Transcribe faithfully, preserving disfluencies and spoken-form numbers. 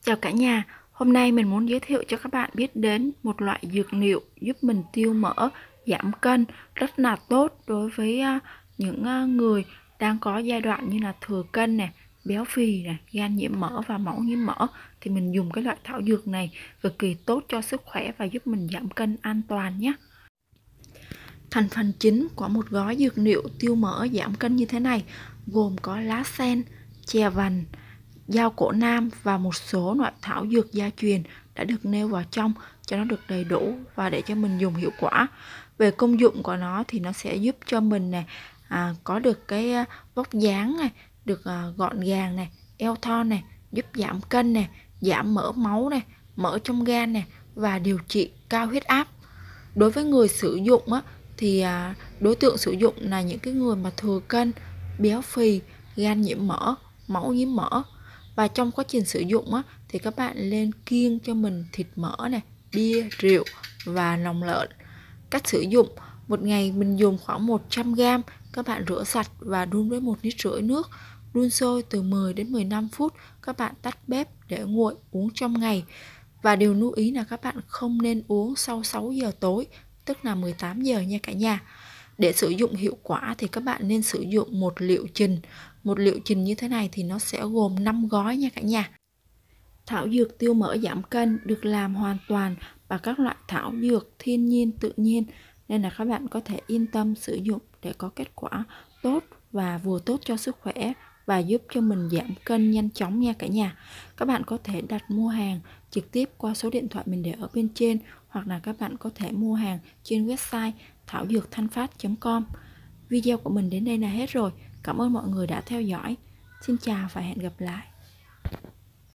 Chào cả nhà, hôm nay mình muốn giới thiệu cho các bạn biết đến một loại dược liệu giúp mình tiêu mỡ, giảm cân rất là tốt đối với à, những à, người đang có giai đoạn như là thừa cân nè, béo phì nè, gan nhiễm mỡ và máu nhiễm mỡ. Thì mình dùng cái loại thảo dược này cực kỳ tốt cho sức khỏe và giúp mình giảm cân an toàn nhé. Thành phần chính của một gói dược liệu tiêu mỡ giảm cân như thế này gồm có lá sen, chè vành, dao cổ nam và một số loại thảo dược gia truyền đã được nêu vào trong cho nó được đầy đủ và để cho mình dùng hiệu quả. Về công dụng của nó thì nó sẽ giúp cho mình này à, có được cái vóc dáng này, được à, gọn gàng này, eo thon này, giúp giảm cân này, giảm mỡ máu này, mỡ trong gan này và điều trị cao huyết áp. Đối với người sử dụng á, thì à, đối tượng sử dụng là những cái người mà thừa cân, béo phì, gan nhiễm mỡ, máu nhiễm mỡ. Và trong quá trình sử dụng á, thì các bạn lên kiêng cho mình thịt mỡ này, bia, rượu và lòng lợn. Cách sử dụng: một ngày mình dùng khoảng một trăm gam, các bạn rửa sạch và đun với một lít rưỡi nước, đun sôi từ mười đến mười lăm phút, các bạn tắt bếp để nguội uống trong ngày. Và điều lưu ý là các bạn không nên uống sau sáu giờ tối, tức là mười tám giờ nha cả nhà. Để sử dụng hiệu quả thì các bạn nên sử dụng một liệu trình. Một liệu trình như thế này thì nó sẽ gồm năm gói nha cả nhà. Thảo dược tiêu mỡ giảm cân được làm hoàn toàn bằng các loại thảo dược thiên nhiên tự nhiên, nên là các bạn có thể yên tâm sử dụng để có kết quả tốt và vừa tốt cho sức khỏe và giúp cho mình giảm cân nhanh chóng nha cả nhà. Các bạn có thể đặt mua hàng trực tiếp qua số điện thoại mình để ở bên trên, hoặc là các bạn có thể mua hàng trên website thảo dược thanh phát chấm com. Video của mình đến đây là hết rồi. Cảm ơn mọi người đã theo dõi. Xin chào và hẹn gặp lại.